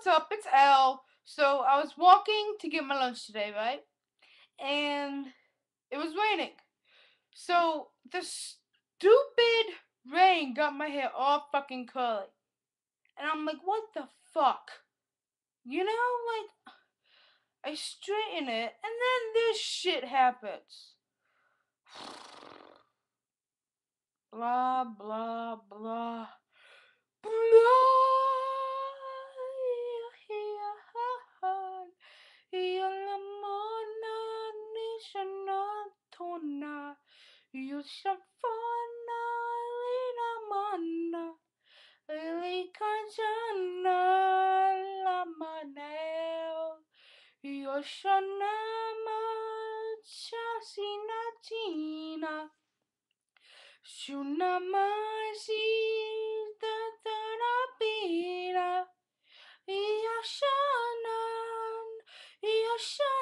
what's up? It's Al. So I was walking to get my lunch today, right? And it was raining. So the stupid rain got my hair all fucking curly. And I'm like, what the fuck? You know, like, I straighten it, and then this shit happens. Blah, blah, blah. Shunamasi tatarapira Yashanan